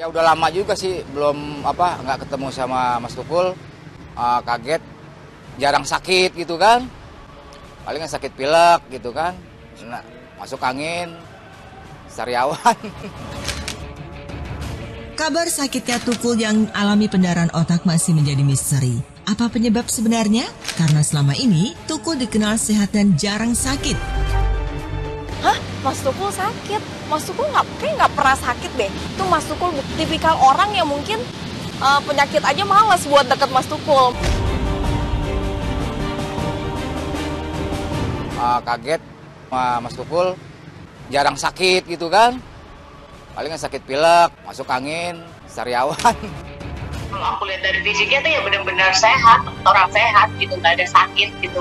Ya udah lama juga sih belum nggak ketemu sama Mas Tukul. Kaget, jarang sakit gitu kan. Palingan sakit pilek gitu kan. Nah, masuk angin, sariawan. Kabar sakitnya Tukul yang alami pendarahan otak masih menjadi misteri. Apa penyebab sebenarnya? Karena selama ini Tukul dikenal sehat dan jarang sakit. Hah? Mas Tukul sakit? Mas Tukul nggak pernah sakit deh. Itu Mas Tukul tipikal orang yang mungkin penyakit aja malas buat deket Mas Tukul. Kaget, Mas Tukul jarang sakit gitu kan. Palingan sakit pilek, masuk angin, sariawan. Kalau aku lihat dari fisiknya tuh ya benar-benar sehat, orang sehat gitu, nggak ada sakit gitu.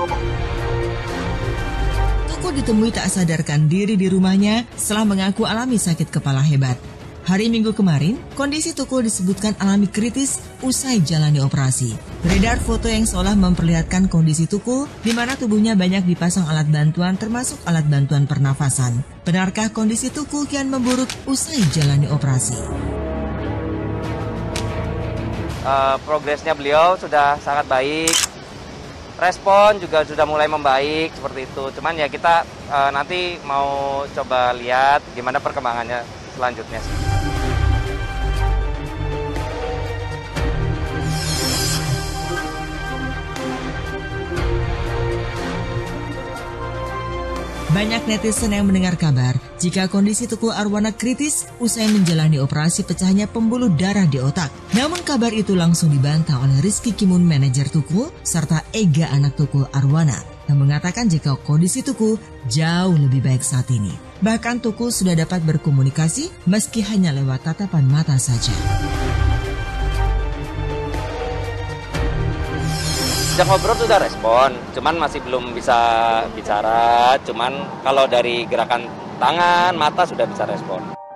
Tukul ditemui tak sadarkan diri di rumahnya setelah mengaku alami sakit kepala hebat. Hari Minggu kemarin, kondisi Tukul disebutkan alami kritis usai jalani operasi. Beredar foto yang seolah memperlihatkan kondisi Tukul di mana tubuhnya banyak dipasang alat bantuan termasuk alat bantuan pernafasan. Benarkah kondisi Tukul kian memburuk usai jalani operasi? Progresnya beliau sudah sangat baik. Respon juga sudah mulai membaik seperti itu. Cuman ya kita nanti mau coba lihat gimana perkembangannya selanjutnya. Banyak netizen yang mendengar kabar jika kondisi Tukul Arwana kritis usai menjalani operasi pecahnya pembuluh darah di otak. Namun kabar itu langsung dibantah oleh Rizky Kimun, manajer Tukul, serta Ega anak Tukul Arwana, yang mengatakan jika kondisi Tukul jauh lebih baik saat ini. Bahkan Tukul sudah dapat berkomunikasi meski hanya lewat tatapan mata saja. Sejak ngobrol sudah respon, cuman masih belum bisa bicara, cuman kalau dari gerakan tangan, mata sudah bisa respon.